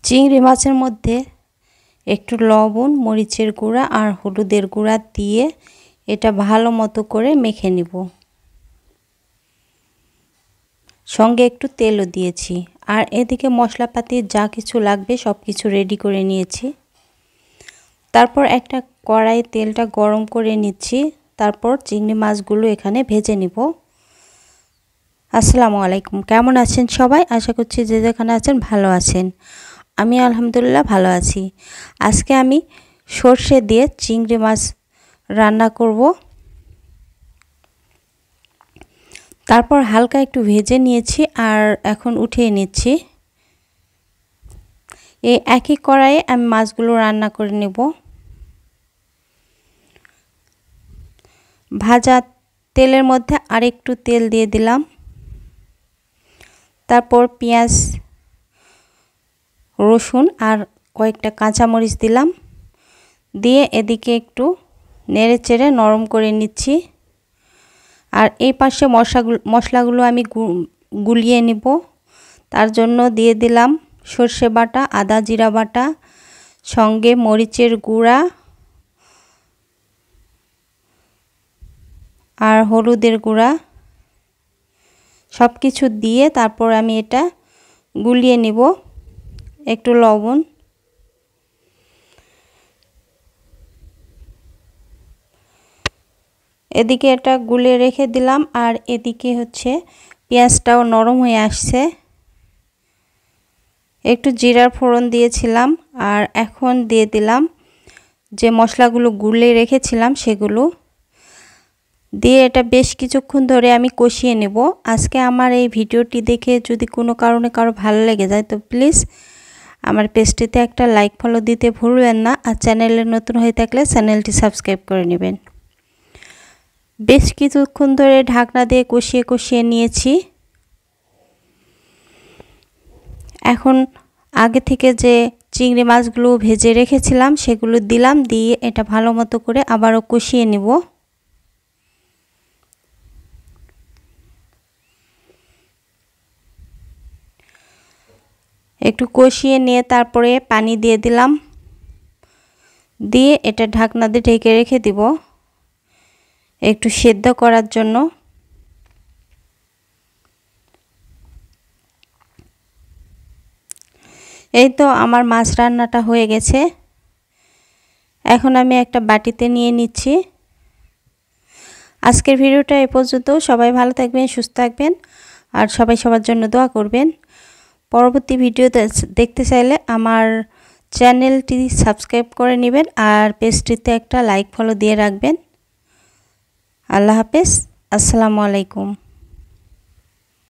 চিংড়ি মাছের মধ্যে একটু লবণ, মরিচের গুঁড়া আর হলুদের গুঁড়া দিয়ে এটা ভালো মতো করে মেখে নিব। সঙ্গে একটু তেলও দিয়েছি। আর এদিকে মশলাপাতি যা কিছু লাগবে সব কিছু রেডি করে নিয়েছি। তারপর একটা কড়াই তেলটা গরম করে নিচ্ছি। তারপর চিংড়ি মাছগুলো এখানে ভেজে নিব। আসসালামু আলাইকুম, কেমন আছেন সবাই? আশা করছি যে যেখানে আছেন ভালো আছেন। আমি আলহামদুলিল্লাহ ভালো আছি। আজকে আমি সর্ষে দিয়ে চিংড়ি মাছ রান্না করব। তারপর হালকা একটু ভেজে নিয়েছি আর এখন উঠিয়ে নিচ্ছি। এই একই কড়াইয়ে আমি মাছগুলো রান্না করে নেব। ভাজা তেলের মধ্যে আরেকটু তেল দিয়ে দিলাম। তারপর পেঁয়াজ, রসুন আর কয়েকটা কাঁচামরিচ দিলাম। দিয়ে এদিকে একটু নেড়ে চেড়ে নরম করে নিচ্ছি। আর এই পাশে মশলাগুলো আমি গুলিয়ে নিব। তার জন্য দিয়ে দিলাম সর্ষে বাটা, আদা জিরা বাটা, সঙ্গে মরিচের গুঁড়া আর হলুদের গুঁড়া সব কিছু দিয়ে তারপর আমি এটা গুলিয়ে নিব। একটু লবণ, এদিকে এটা গুলে রেখে দিলাম। আর এদিকে হচ্ছে পেঁয়াজটাও নরম হয়ে আসছে। একটু জিরার ফোড়ন দিয়েছিলাম আর এখন দিয়ে দিলাম যে মশলাগুলো গুলে রেখেছিলাম সেগুলো দিয়ে এটা বেশ কিছুক্ষণ ধরে আমি কষিয়ে নেব। আজকে আমার এই ভিডিওটি দেখে যদি কোনো কারণে কারো ভালো লেগে যায় তো প্লিজ আমার পেজটিতে একটা লাইক ফলো দিতে ভুলবেন না। আর চ্যানেলে নতুন হয়ে থাকলে চ্যানেলটি সাবস্ক্রাইব করে নেবেন। বেশ কিছুক্ষণ ধরে ঢাকনা দিয়ে কষিয়ে নিয়েছি। এখন আগে থেকে যে চিংড়ি মাছগুলো ভেজে রেখেছিলাম সেগুলো দিলাম, দিয়ে এটা ভালো মতো করে আবারও কষিয়ে নেব। একটু কষিয়ে নিয়ে তারপরে পানি দিয়ে দিলাম, দিয়ে এটা ঢাকনা দিয়ে ঢেকে রেখে দিব একটু সেদ্ধ করার জন্য। এই তো আমার মাছ রান্নাটা হয়ে গেছে। এখন আমি একটা বাটিতে নিয়ে নিচ্ছি। আজকের ভিডিওটা এ পর্যন্ত। সবাই ভালো থাকবেন, সুস্থ থাকবেন আর সবাই সবার জন্য দোয়া করবেন। পরবর্তী ভিডিও দেখতে চাইলে আমার চ্যানেলটি সাবস্ক্রাইব করে নেবেন আর পেজটিতে একটা লাইক ফলো দিয়ে রাখবেন। আল্লাহ হাফেজ, আসসালামু আলাইকুম।